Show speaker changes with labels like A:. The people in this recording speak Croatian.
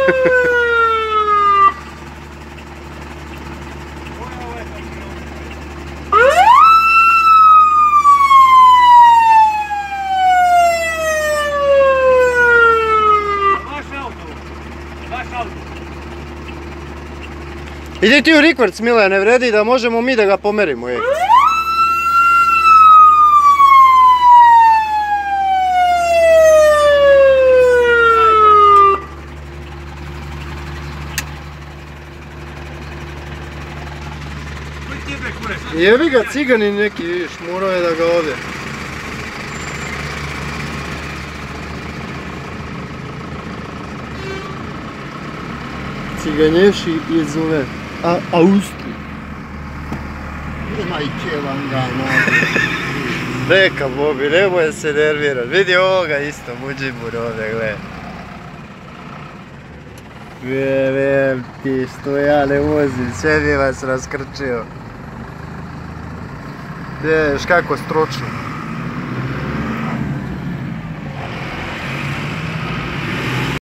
A: Idi ti u rikvrc, Mile, ne vredi da možemo mi da ga pomerimo, ej. Jebi ga, cigani neki, vidiš, morao je da ga ode. Ciganješi iz ove Austrije.
B: Majke vam ga,
A: Neka Bobi, nemoj se nervirat. Vidi ovoga isto, Muđibur ovdje, gledaj. Vjerujem ti što ja ne vozim, sve bi vas raskrčio. Vidiš kako stročno.